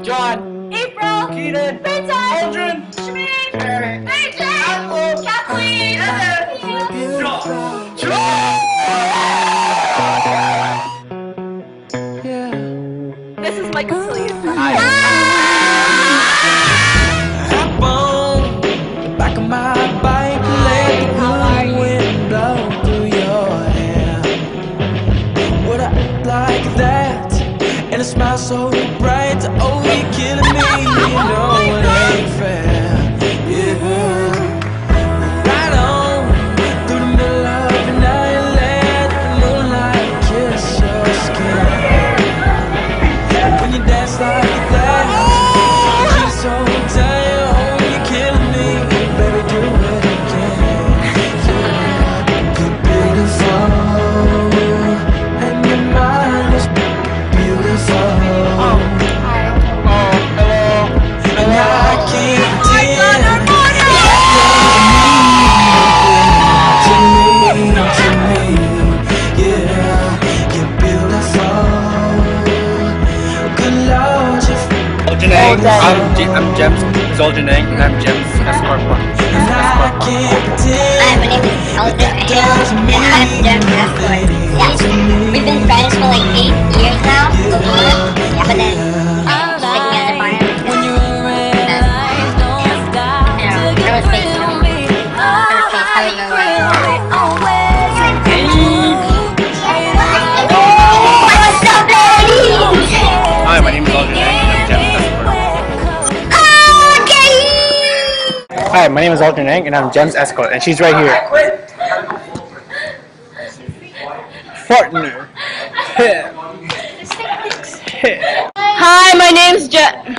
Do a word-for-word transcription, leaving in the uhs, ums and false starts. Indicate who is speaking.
Speaker 1: John,
Speaker 2: April,
Speaker 1: Keaton,
Speaker 2: Benton,
Speaker 1: Aldrin,
Speaker 2: Shmeen, Nathan, Kathleen,
Speaker 1: John,
Speaker 2: This is my Cotillion.
Speaker 3: Hop on the back of my bike, let the cool wind blow through your hair. Would I act like that? And a smile so bright, oh, you're killing me, you know it ain't fair. Yeah. Right on through the middle of the night, let the moonlight kiss your skin. And when you dance like that, you're so tired, oh, you're killing me, baby, do it again. Yeah. You're beautiful, and your mind is beautiful. And I can't pretend to me, to me, yeah, you're beautiful. Good Lord, you're
Speaker 1: Zoljanang, I'm, J I'm James Zoljanang, and I'm James Escort one.
Speaker 3: and I can't pretend.
Speaker 4: Hi, my name is Aldrin, and I'm Jim Escort. Yeah, we've been friends for like eight years now, yeah, but then sticking at the bar.
Speaker 3: When you're around,
Speaker 4: I don't know, aerospace, you know, aerospace, how are you around? What's up, ladies?
Speaker 1: Hi, my name is Aldrin, and I'm James Escort. Hi, my name is Aldrin, and I'm James Escort, and she's right here. Partner.
Speaker 2: Hi, my name's Je